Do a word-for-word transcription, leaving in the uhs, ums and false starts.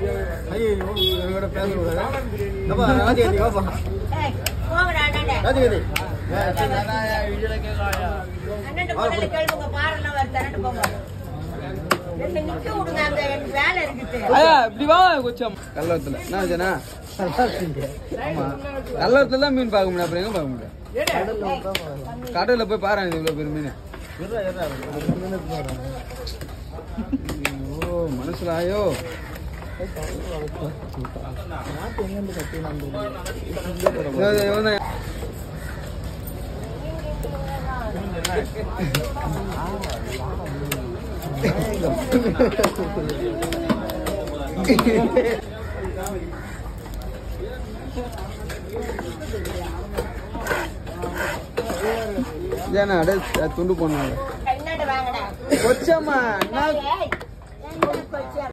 ஐயோ இவரோட பேச கூடாது. அப்பா ராஜகேந்தி வாப்பா. ஏய் போங்கடா அண்ணே. ராஜகேந்தி. வீடியோல கேக்குறாயா? அண்ணன் போன்ல கேளுங்க பாறலாம் வரதனட்டு போங்க. என்ன நிக்க விடுங்க அங்க எனக்கு வேலை இருக்குது. ஐயா இப்படி வா கொஞ்சம் கல்லத்துல. என்ன ஜனா? ஆமா. கல்லத்துல தான் மீன் பார்க்க முடியும். அப்புறம் எங்க பார்க்க முடியும்? கடல்ல போய் பாரு இவ்வளவு பெரிய மீன். இருடா இருடா. ஓ மனசுலாயோ. நாட்டு எங்க இருந்து கட்டி வந்து. இவன் ஏன்னா துண்டு போனாங்க என்னடா வாங்கடா. கொச்சம்மா